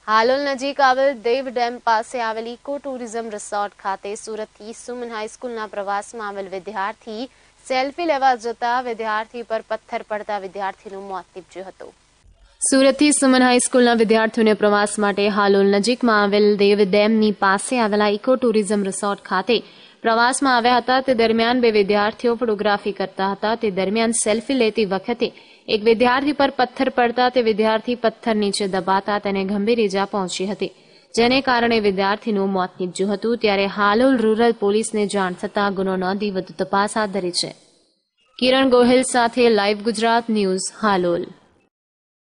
હાલોલ નજીક આવેલ દેવ ડેમ પાસે આવેલ ઇકો ટુરિઝમ રિસોર્ટ ખાતે સુરતથી સુમન હાઈસ્કૂલના પ્રવાસમાં આવેલ વિદ્યાર્થી સેલ્ફી લેવા જતા વિદ્યાર્થી પર પથ્થર પડતા વિદ્યાર્થીનું મોત નીપજ્યું હતું। સુરતથી સુમન હાઈસ્કૂલના વિદ્યાર્થીઓને પ્રવાસ માટે હાલોલ નજીકમાં આવેલ દેવ ડેમની પાસે આવેલા ઇકો ટુરિઝમ રિસોર્ટ ખાતે પ્રવાસમાં આવ્યા હતા। તે દરમિયાન બે વિદ્યાર્થીઓ ફોટોગ્રાફી કરતા હતા। તે દરમિયાન સેલ્ફી લેતી વખતે એક વિદ્યાર્થી પર પથ્થર પડતા તે વિદ્યાર્થી પથ્થર નીચે દબાતા તેને ગંભીર ઇજા પહોંચી હતી, જેને કારણે વિદ્યાર્થીનું મોત નીપજ્યું હતું। ત્યારે હાલોલ રૂરલ પોલીસને જાણ થતાં ગુનો નોંધી વધુ તપાસ હાથ ધરી છે। કિરણ ગોહિલ સાથે લાઈવ ગુજરાત ન્યૂઝ હાલોલ।